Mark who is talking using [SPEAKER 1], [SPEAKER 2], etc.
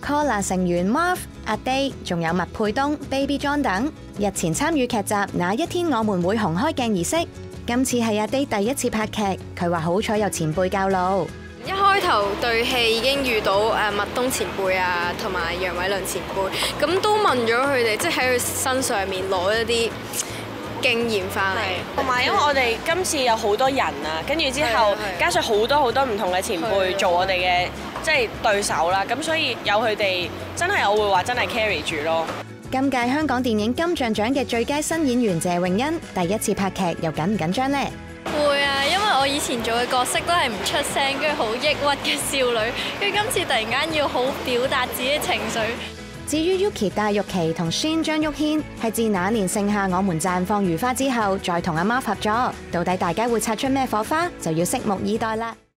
[SPEAKER 1] ，COLLAR 成員 Marv、阿 Day， 仲有麥沛東、Baby John 等，日前參與劇集《那一天我們會紅開鏡》儀式。今次係阿 Day 第一次拍劇，佢話好彩有前輩教路。
[SPEAKER 2] 一開頭對戲已經遇到麥東前輩啊，同埋楊偉倫前輩，咁都問咗佢哋，即係喺佢身上面攞一啲經驗翻嚟。
[SPEAKER 3] 同埋因為我哋今次有好多人啊，跟住之後加上好多唔同嘅前輩做我哋嘅即係對手啦，咁所以有佢哋真係我會話真係 carry 住咯。
[SPEAKER 1] 今屆香港電影金像獎嘅最佳新演員謝詠欣第一次拍劇，又緊唔緊張呢？
[SPEAKER 4] 會啊，因為我以前做嘅角色都係唔出聲，跟住好抑鬱嘅少女，跟住今次突然間要好表達自己嘅情緒。
[SPEAKER 1] 至於 Yuki 戴玉琪同 Shin 張玉軒係自那年盛夏我們綻放如花之後，再同阿媽合作，到底大家會擦出咩火花，就要拭目以待啦。